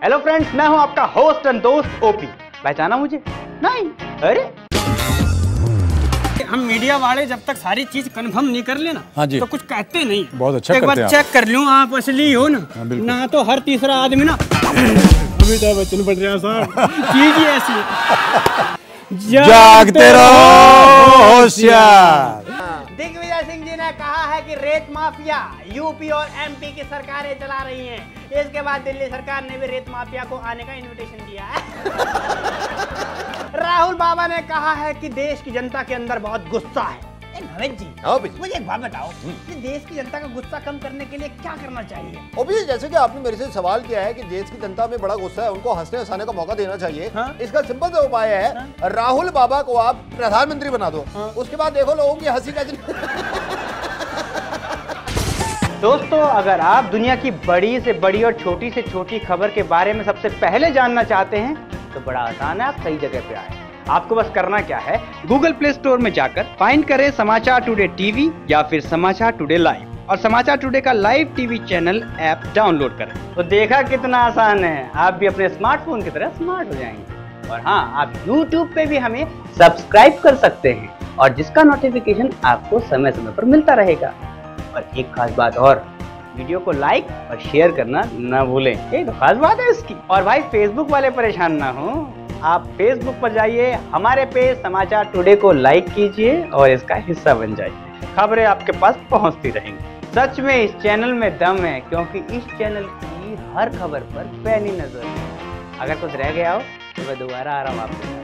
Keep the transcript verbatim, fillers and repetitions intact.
Hello friends, मैं हूं आपका होस्ट एंड दोस्त ओपी। पहचाना मुझे? नहीं? अरे हम मीडिया वाले जब तक सारी चीज कंफर्म नहीं कर लेना, हाँ जी, तो कुछ कहते नहीं। बहुत अच्छा एक बार चेक कर लूं आप असली हो ना। हाँ, ना तो हर तीसरा आदमी ना अमिताभ बच्चन बन रहा साहब, चीज ही ऐसी। जागते रहो होशियार। दिग्विजय सिंह जी ने कहा है कि रेत माफिया यूपी और एमपी की सरकारें चला रही हैं। इसके बाद दिल्ली सरकार ने भी रेत माफिया को आने का इनविटेशन दिया है। राहुल बाबा ने कहा है कि देश की जनता के अंदर बहुत गुस्सा है। नवेद जी, मुझे एक बात बताओ कि देश की जनता का गुस्सा कम करने के लिए क्या करना चाहिए? ओबी, जैसे कि आपने मेरे से सवाल किया है कि देश की जनता में बड़ा गुस्सा है, उनको हंसने हंसाने का मौका देना चाहिए। हाँ? इसका सिंपल सा उपाय है, हाँ? राहुल बाबा को आप प्रधानमंत्री बना दो। हाँ? उसके बाद देखो लोगों की हंसी कैसे। दोस्तों, अगर आप दुनिया की बड़ी से बड़ी और छोटी से छोटी खबर के बारे में सबसे पहले जानना चाहते हैं तो बड़ा आसान है, आप सही जगह पे आए। आपको बस करना क्या है, गूगल प्ले स्टोर में जाकर फाइंड करें समाचार टुडे टीवी या फिर समाचार टुडे लाइव और समाचार टुडे का live TV channel app download करें। तो देखा कितना आसान है, आप भी अपने स्मार्टफोन की तरह स्मार्ट हो जाएंगे। और हाँ, आप यूट्यूब पे भी हमें सब्सक्राइब कर सकते हैं और जिसका नोटिफिकेशन आपको समय समय पर मिलता रहेगा। और एक खास बात और, वीडियो को लाइक और शेयर करना ना भूलें, एक तो खास बात है इसकी। और भाई, फेसबुक वाले परेशान ना हो, आप फेसबुक पर जाइए, हमारे पेज समाचार टुडे को लाइक कीजिए और इसका हिस्सा बन जाइए। खबरें आपके पास पहुंचती रहेंगी। सच में इस चैनल में दम है, क्योंकि इस चैनल की हर खबर पर पैनी नजर है। अगर कुछ रह गया हो तो मैं दोबारा आ रहा हूँ आपके साथ।